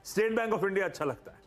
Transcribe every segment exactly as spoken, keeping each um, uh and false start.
State Bank of India अच्छा लगता है।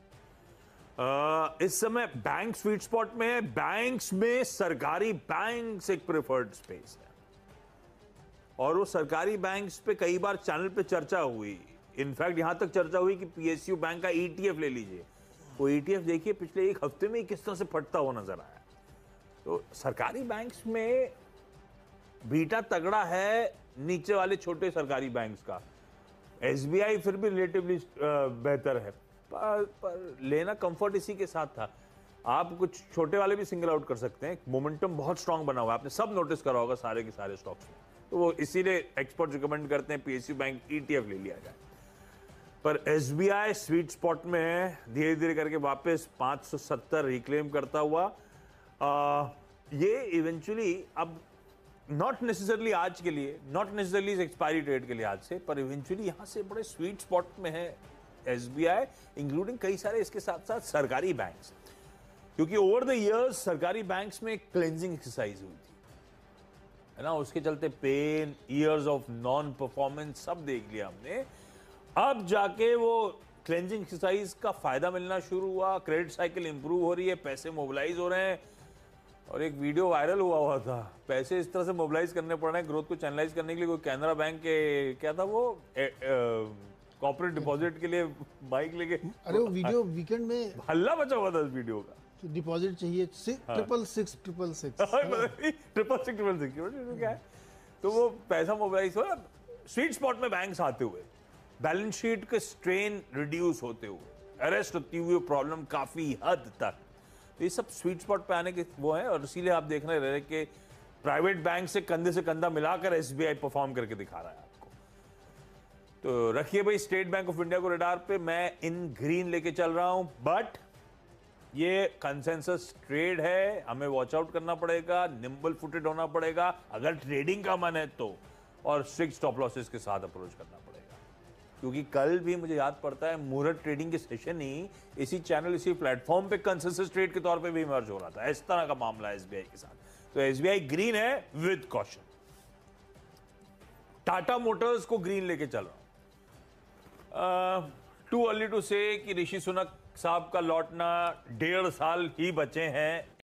uh, इस समय बैंक स्वीट स्पॉट में है। बैंक्स में सरकारी बैंक्स एक प्रेफर्ड स्पेस है, और वो सरकारी बैंक्स पे कई बार चैनल पे चर्चा हुई। इनफैक्ट यहां तक चर्चा हुई कि पीएसयू बैंक का ईटीएफ ले लीजिए। वो ईटीएफ देखिए पिछले एक हफ्ते में किस तरह से फटता हुआ नजर आया। तो सरकारी बैंक्स में बीटा तगड़ा है नीचे वाले छोटे सरकारी बैंक्स का। एसबीआई फिर भी रिलेटिवली बेहतर है, पर, पर लेना कंफर्ट इसी के साथ था। आप कुछ छोटे वाले भी सिंगल आउट कर सकते हैं। मोमेंटम बहुत स्ट्रांग बना हुआ है, आपने सब नोटिस करा होगा सारे के सारे स्टॉक्स में। तो वो इसीलिए एक्सपर्ट रिकमेंड करते हैं पीएसयू बैंक ईटीएफ ले लिया जाए। पर एसबीआई स्वीट स्पॉट में है, धीरे धीरे करके वापस पाँच सौ सत्तर रिक्लेम करता हुआ। आ, ये इवेंचुअली अब नॉट नेसेसरली आज के लिए, नॉट नेसेसरली एक्सपायरी ट्रेड के लिहाज से, पर इवेंचुअली यहां से बड़े स्वीट स्पॉट में है एसबीआई, इंक्लूडिंग कई सारे इसके साथ साथ सरकारी बैंक्स। क्योंकि ओवर द इयर्स सरकारी बैंक्स में क्लेंजिंग एक्सरसाइज हुई थी, है ना। उसके चलते pain, years of non performance सब देख लिया हमने। अब जाके वो क्लेंजिंग एक्सरसाइज का फायदा मिलना शुरू हुआ, क्रेडिट साइकिल इंप्रूव हो रही है, पैसे मोबिलाइज हो रहे हैं। और एक वीडियो वायरल हुआ हुआ था, पैसे इस तरह से मोबिलाइज करने पड़ रहे हैं ग्रोथ को चैनलाइज करने के लिए। कोई कैनरा बैंक के क्या था वो कॉर्पोरेट डिपॉजिट के लिए बाइक लेके, अरे वो वीडियो वीकेंड में हल्ला मचा हुआ था उस वीडियो का। डिपॉजिट चाहिए triple six triple six triple six triple six क्या है। तो वो पैसा मोबिलाइज हो, स्वीट स्पॉट में बैंक्स आते हुए, बैलेंस शीट के स्ट्रेन रिड्यूस होते हुए, अरेस्ट होती हुई प्रॉब्लम काफी हद तक। तो ये सब स्वीट स्पॉट पे आने के वो है, और इसीलिए आप देख रहे हैं कि प्राइवेट बैंक से कंधे से कंधा मिलाकर एसबीआई परफॉर्म करके दिखा रहा है आपको। तो रखिए भाई स्टेट बैंक ऑफ इंडिया को रडार पे, मैं इन ग्रीन लेके चल रहा हूं, बट ये कंसेंसस ट्रेड है, हमें वॉच आउट करना पड़ेगा, निम्बल फुटेड होना पड़ेगा अगर ट्रेडिंग का मन है तो, और स्ट्रिक्ट स्टॉप लॉसेस के साथ अप्रोच करना पड़ेगा। क्योंकि कल भी मुझे याद पड़ता है मुहूर्त ट्रेडिंग के सेशन ही इसी चैनल, इसी प्लेटफॉर्म पे कंसेंसस ट्रेड के तौर पे भी इमर्ज हो रहा था। इस तरह का मामला है एसबीआई के साथ। तो एसबीआई ग्रीन है विद कॉशन। टाटा मोटर्स को ग्रीन लेके चल रहा हूं। टू अर्ली टू से कि ऋषि सुनक साहब का लौटना डेढ़ साल ही बचे हैं।